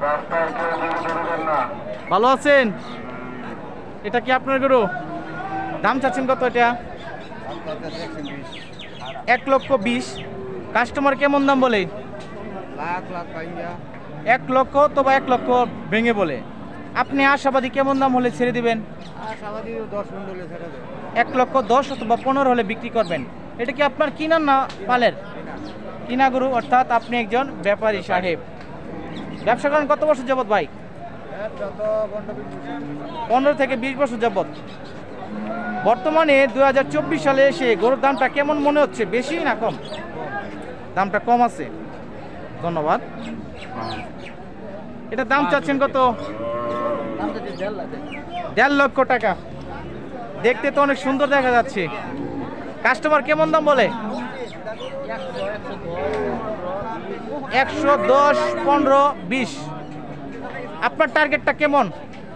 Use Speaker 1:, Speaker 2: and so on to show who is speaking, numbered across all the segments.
Speaker 1: ভালো আছেন? এটা কি আপনার গরু? দাম চাচ্ছেন কত এটা? 1,20,000। কাস্টমার কেমন দাম বলে? 1,00,000 তো বা 1,00,000 ভেঙে বলে। আপনি আশাবাদী কেমন দাম হলে ছেড়ে দিবেন? 1,10,000 অথবা 15 হলে বিক্রি করবেন। এটা কি আপনার কিনার না পালের? কিনা গরু, অর্থাৎ আপনি একজন ব্যাপারী সাহেব। ব্যবসা করেন কত বছর যাবত ভাই? 15 থেকে 20 বছর যাবত। বর্তমানে 2024 সালে এসে গরুর দামটা কেমন মনে হচ্ছে, বেশি না কম? দামটা কম আছে। ধন্যবাদ। এটা দাম চাচ্ছেন কত? 1.5 লক্ষ টাকা। দেখতে তো অনেক সুন্দর দেখা যাচ্ছে। কাস্টমার কেমন দাম বলে? 110, 15, 20। আপনার টার্গেটটা কেমন?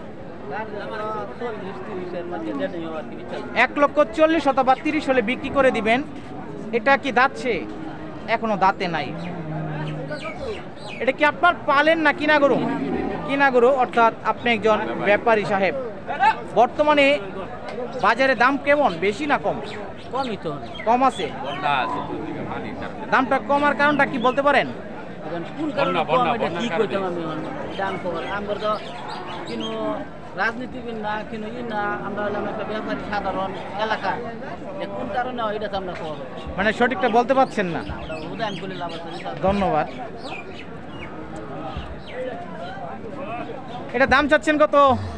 Speaker 1: 1,40,000 অথবা 30 হলে বিক্রি করে দিবেন। এটা কি দাঁতছে? এখনো দাঁতে নাই। এটা কি আপনার পালেন না কিনা গরু? কিনা গরু, অর্থাৎ আপনি একজন ব্যাপারী সাহেব। বর্তমানে বাজারে দাম কেমন, বেশি না কম? কম আছে। দামটা কমার কারণটা কি বলতে পারেন?
Speaker 2: রাজনীতিবিদ না কিন্তু না, আমরা হলাম একটা ব্যাপারী সাধারণ এলাকা, কোন কারণে এটা তো আমরা খবর
Speaker 1: মানে সঠিকটা বলতে পারছেন না। ধন্যবাদ। এটা দাম চাচ্ছেন কত?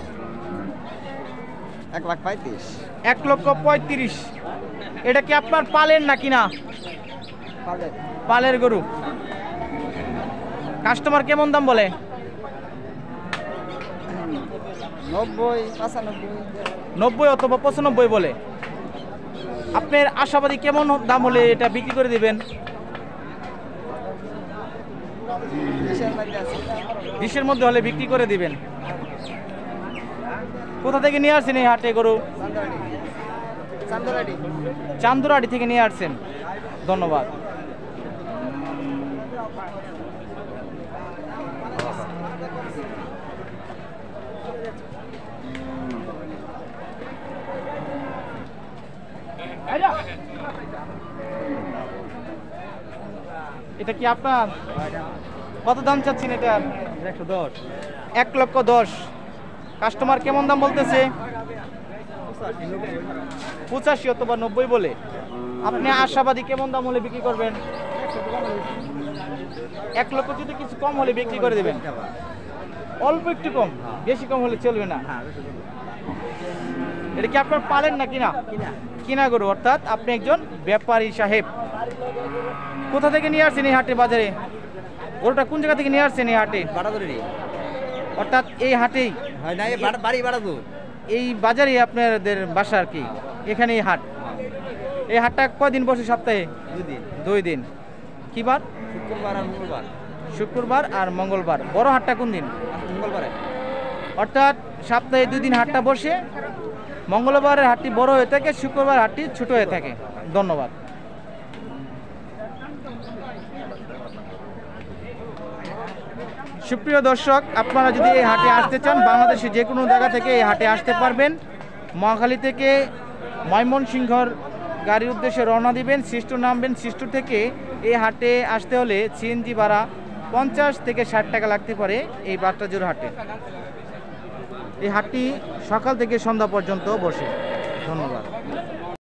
Speaker 2: 1,35,000।
Speaker 1: 1,35,000। এটা কি আপনার পালের না কিনা? পালের গরু। কাস্টমার কেমন দাম বলে? 90 অথবা 95 বলে। আপনার আশাবাদী কেমন দাম হলে এটা বিক্রি করে দিবেন? 20-এর মধ্যে হলে বিক্রি করে দিবেন। কোথা থেকে নিয়ে আসছেন এই হাটে গরু? চান্দুরাটি থেকে নিয়ে আসছেন। ধন্যবাদ। এটা কি আপনার? কত দাম চাচ্ছেন এটা? 1,10,000। কাস্টমার কেমন দাম বলতেছে? 85 অথবা 90 বলে। আপনি আশাবাদী কেমন দাম হলে বিক্রি করবেন? 1,00,000 যদি কিছু কম হলে বিক্রি করে দেবেন। অল্প একটু কম, বেশি কম হলে চলবে না। এটা কি আপনার পালেন না কিনা? কিনা গরু, অর্থাৎ আপনি একজন ব্যাপারী সাহেব। কোথা থেকে নিয়ে আসছেন এই হাটে বাজারে? গরুটা কোন জায়গা থেকে নিয়ে আসছেন এই হাটে? অর্থাৎ এই হাটেই এই বাজারে আপনাদের বাসা আর কি? এখানে এই হাট। এই হাটটা কয়দিন বসে সপ্তাহে? 2 দিন। কি বার? শুক্রবার আর মঙ্গলবার। বড় হাটটা কোন দিন? মঙ্গলবারে। অর্থাৎ সপ্তাহে 2 দিন হাটটা বসে। মঙ্গলবারের হাটটি বড় হয়ে থাকে, শুক্রবার হাটটি ছোট হয়ে থাকে। ধন্যবাদ। সুপ্রিয় দর্শক, আপনারা যদি এই হাটে আসতে চান, বাংলাদেশে যে কোনো জায়গা থেকে এই হাটে আসতে পারবেন। মহাখালী থেকে ময়মনসিংহর গাড়ির উদ্দেশ্যে রওনা দিবেন, সিস্টুর নামবেন। সিস্টুর থেকে এই হাটে আসতে হলে সিএনজি ভাড়া 50 থেকে 60 টাকা লাগতে পারে এই বাট্টাজোর হাটে। এই হাটটি সকাল থেকে সন্ধ্যা পর্যন্ত বসে। ধন্যবাদ।